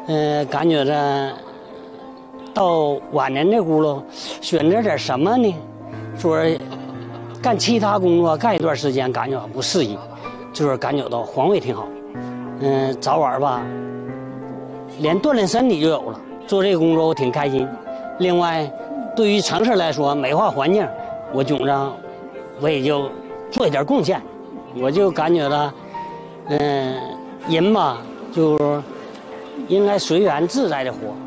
感觉着到晚年这轱辘选择点什么呢？说干其他工作干一段时间感觉不适宜，就是感觉到环卫挺好。早晚吧，连锻炼身体就有了。做这个工作我挺开心。另外，对于城市来说，美化环境，我觉着我也就做一点贡献。我就感觉到，人吧，就是应该随缘自在的活。